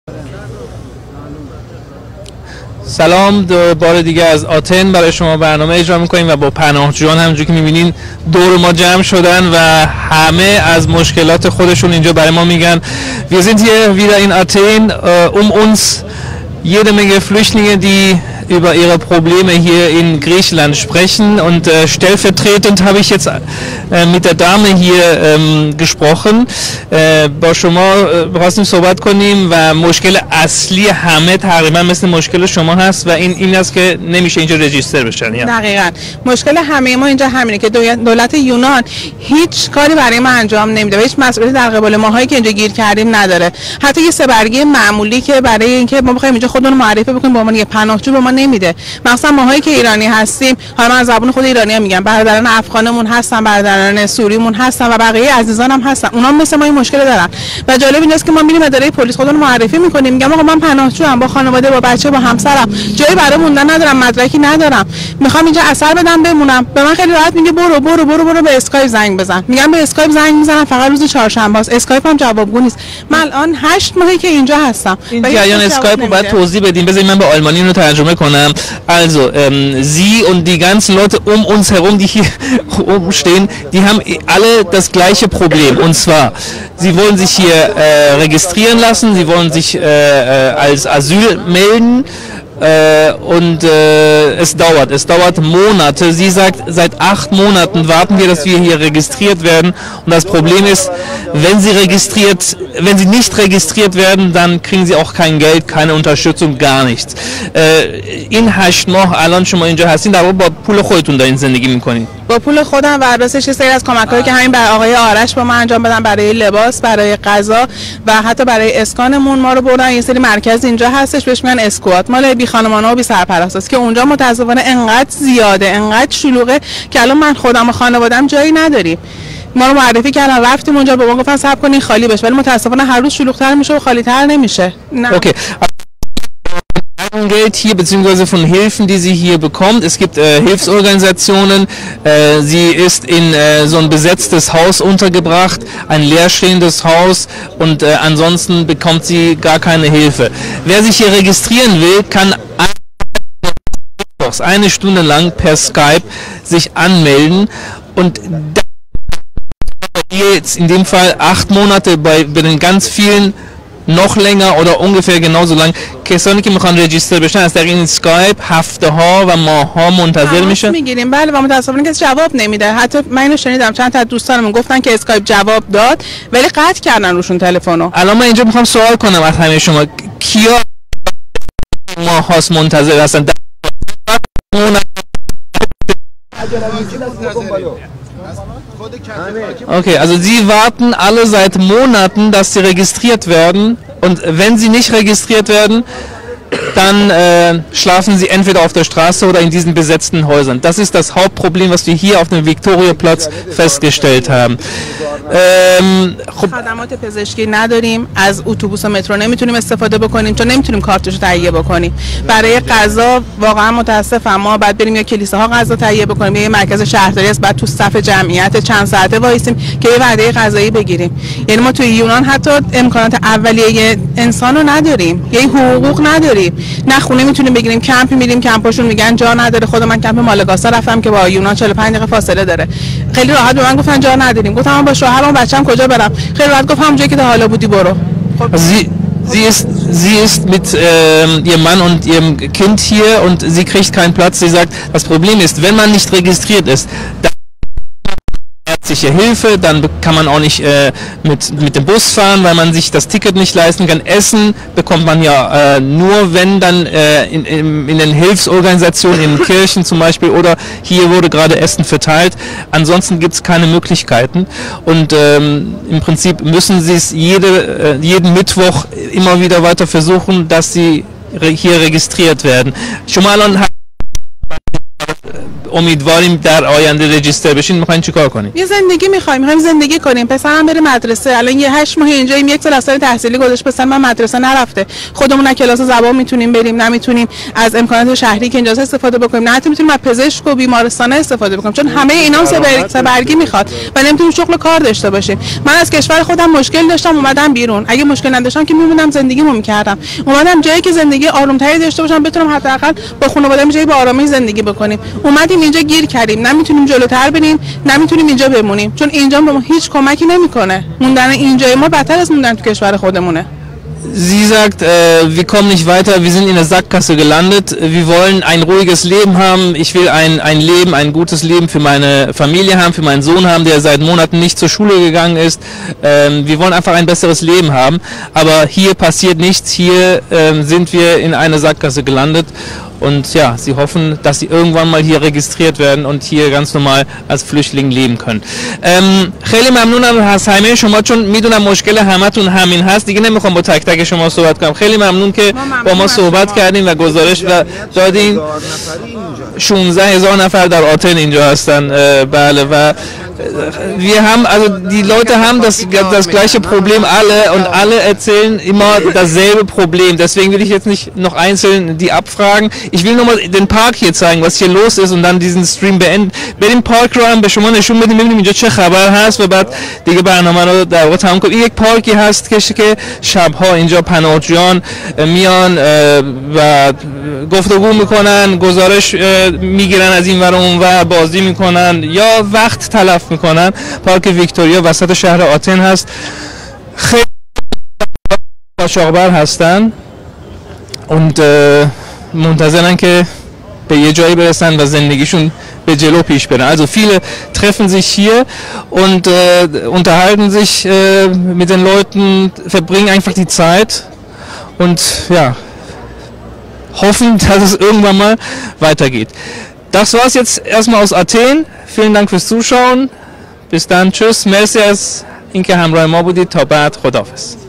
سلام، بار دیگه از آتن برای شما برنامه اجرا میکنیم و با پناهجویان همونجوری که میبینین دور ما جمع شدن و همه از مشکلات خودشون اینجا برای ما میگن. Wir sind hier wieder in Athen, uns jede Menge Flüchtlinge, die über ihre Probleme hier in Griechenland sprechen und stellvertretend habe ich jetzt mit der Dame hier gesprochen. با شما خواستیم صحبت کنیم و مشکل اصلی همه تقریبا مثل مشکل شما هست و این است که نمیشه اینجا رجیستر بشن. دقیقاً مشکل همه ما اینجا همینه که دولت یونان هیچ کاری برای ما انجام نمیده و هیچ مسئولیتی در قبال ماهایی که اینجا گیر کردیم نداره. حتی یه سه‌برگی معمولی که برای اینکه ما بخوایم اینجا خودمون معرفی بکنیم به عنوان یه پناهجو به ما نمیده. مثلا ماهایی که ایرانی هستیم، حالا من زبان خود ایرانی‌ها میگم، برادران افغانمون هستن، برادران سوریمون هستن و بقیه عزیزانم هستن، اونها مثل ما این مشکل دارن. و جالب اینجاست که ما میریم اداره پلیس خودمون معرفی میکنیم، میگم آقا من پناهجوام، با خانواده، با بچه، با همسرم، جایی برای موندن ندارم، مدرکی ندارم، میخوام اینجا اثر بدم بمونم. به من خیلی راحت میگه برو به اسکایپ زنگ بزن. میگم به اسکایپ زنگ میزنم، فقط روز چهارشنبه است، اسکایپ هم جوابگو نیست. من الان 8 ماهی که اینجا هستم. این جریان اسکایپ رو باید توضیح بدیم. بذارید من به آلمانی رو ترجمه کنم. Also, Sie und die ganzen Leute um uns herum, die hier rumstehen, die haben alle das gleiche Problem. Und zwar, sie wollen sich hier registrieren lassen, sie wollen sich als Asyl melden. Und es dauert Monate. Sie sagt, seit 8 Monaten warten wir, dass wir hier registriert werden. Und das Problem ist, wenn sie nicht registriert werden, dann kriegen sie auch kein Geld, keine Unterstützung, gar nichts. این 8 ماه الان شما اینجا هستین، در واقع با پول خودتون دارین زندگی میکنین؟ با پول خودم و راستش یه سری از کمک‌هایی که همین برای آقای آرش با من انجام بدن، برای لباس، برای غذا و حتی برای اسکانمون ما رو بردن. یه سری مرکز اینجا هستش بهش میگن اسکوات، مال بی خانمان‌ها و بی سرپرستاست که اونجا متأسفانه انقدر زیاده، انقدر شلوغه که الان من خودم و خانواده‌ام جایی نداریم. ما رو معرفی کردن، رفتیم اونجا، به ما گفتن صبر کنین خالی بشه، ولی متأسفانه هر روز شلوغ‌تر میشه و خالی‌تر نمیشه. Okay. Geld hier beziehungsweise von Hilfen, die sie hier bekommt. Es gibt Hilfsorganisationen. Sie ist in so ein besetztes Haus untergebracht, ein leerstehendes Haus, und ansonsten bekommt sie gar keine Hilfe. Wer sich hier registrieren will, kann eine Stunde lang per Skype sich anmelden und jetzt in dem Fall 8 Monate bei den ganz vielen noch länger oder ungefähr genauso lang. کسانی که میخوان رجیستر بشن از طریق این اسکایپ هفته ها و ماه ها منتظر میشن. میگیریم بله، و متاسفانه کسی جواب نمیده. حتی من اینو شنیدم، چند تا دوستانمون گفتن که اسکایپ جواب داد ولی قطع کردن روشون تلفنو. الان من اینجا میخوام سوال کنم از همه شما، کیا ماه هاست منتظر هستن؟ Okay, also sie warten alle seit Monaten, dass sie registriert werden, und wenn sie nicht registriert werden, dann schlafen sie entweder auf der Straße oder in diesen besetzten Häusern. Das ist das Hauptproblem, was wir hier auf dem Viktoriaplatz festgestellt haben. خدمات پزشکی نداریم، از اتوبوس و مترو نمیتونیم استفاده بکنیم چون نمیتونیم کارتشو تهیه بکنیم. برای غذا واقعا متاسفم، ما بعد بریم یا کلیساها غذا تهیه بکنیم یا یه مرکز شهرداری است، بعد تو صف جمعیت چند ساعته وایسیم که یه وعده غذایی بگیریم. یعنی ما توی یونان حتی امکانات اولیه انسانو نداریم، یعنی حقوق نداریم، نه خونه میتونیم بگیریم، کمپ میریم کمپاشون میگن جا نداره. خود من کمپ مالگاسا رفتم که با یونان 45 دقیقه فاصله داره، خیلی راحت به من گفتن جا نداریم. گفتم من با شوهرم و بچه‌م کجا برم؟ خیلی راحت گفت همونجایی که تا حالا بودی برو. Sie ist mit ihrem Mann und ihrem Kind hier und sie kriegt keinen Platz. Sie sagt, das Problem ist, wenn man nicht registriert ist, dann ärztliche Hilfe, dann kann man auch nicht mit dem Bus fahren, weil man sich das Ticket nicht leisten kann. Essen bekommt man ja nur, wenn dann in den Hilfsorganisationen, in Kirchen zum Beispiel, oder hier wurde gerade Essen verteilt. Ansonsten gibt es keine Möglichkeiten, und im Prinzip müssen sie es jeden Mittwoch immer wieder weiter versuchen, dass sie hier registriert werden. شما الان امیدواریم در آینده رجیستر بشین. میخواین چیکار کنیم؟ یه زندگی میخوایم زندگی کنیم. پسرم بره مدرسه، الان یه 8 ماه اینجاییم، 1 سال از سال تحصیلی گذشت، پسر من مدرسه نرفته. خودمون از کلاس زبان میتونیم بریم، نمیتونیم از امکانات شهری که اینجاست استفاده بکنیم، نه حتی میتونیم از پزشک و بیمارستان استفاده بکنیم، چون همه اینا سه‌برگی میخواد و نمیتونیم شغل کار داشته باشیم. من از کشور خودم مشکل داشتم اومدم بیرون، اگه مشکل نداشتم که میمونم زندگیمو میکردم. اومدم جایی که زندگی آرومتری داشته باشم، بتونم حداقل با خانواده‌ام جایی با آرامی زندگی بکنیم. اومدیم اینجا گیر کردیم، نمیتونیم جلوتر بریم، نمیتونیم اینجا بمونیم، چون اینجا به ما هیچ کمکی نمیکنه. موندن اینجای ما بدتر از موندن تو کشور خودمونه. Sie sagt, wir kommen nicht weiter, wir sind in der Sackgasse gelandet, wir wollen ein ruhiges Leben haben, ich will ein Leben, ein gutes Leben für meine Familie haben, für meinen Sohn haben, der seit Monaten nicht zur Schule gegangen ist, wir wollen einfach ein besseres Leben haben, aber hier passiert nichts, hier sind wir in eine Sackgasse gelandet. Und ja, sie hoffen, dass sie irgendwann mal hier registriert werden und hier ganz normal als Flüchtling leben können. خیلی ممنونم از همه شما، چون میدونم مشکل همتون همین هست. دیگه نمیخوام با تک تک شما صحبت کنم. خیلی ممنون که با ما صحبت کردین و گزارش و دادین. 16,000 نفر در آتن اینجا هستن. بله و wir haben, also die Leute haben das gleiche Problem alle und alle erzählen immer dasselbe Problem. Deswegen will ich jetzt nicht noch einzeln die abfragen. Ich will nur mal den Park hier zeigen, was hier los ist und dann diesen Stream beenden. بریم پارک رو هم به شما نشون بدیم ببینیم اینجا چه خبر هست و بعد دیگه برنامه رو در واقع تمام کنیم. این یک پارکی هست که شبها اینجا پناهجویان میان و گفتگو میکنن، گزارش میگیرن از این ور اون ور، بازی میکنن یا وقت تلف میکنن. پارک ویکتوریا وسط شهر آتن هست. خیلی قاچاقبر هستن und منتظرن که به یه جایی برسن و زندگیشون به جلو پیش برن. Also viele treffen sich hier und unterhalten sich mit den Leuten, verbringen einfach die Zeit und ja, hoffen, dass es irgendwann mal weitergeht. Das war's jetzt erstmal aus Athen. Vielen Dank fürs Zuschauen. Bis dann. Tschüss. Merci از اینکه همراه ما بودید. تا بعد. خداحافظ.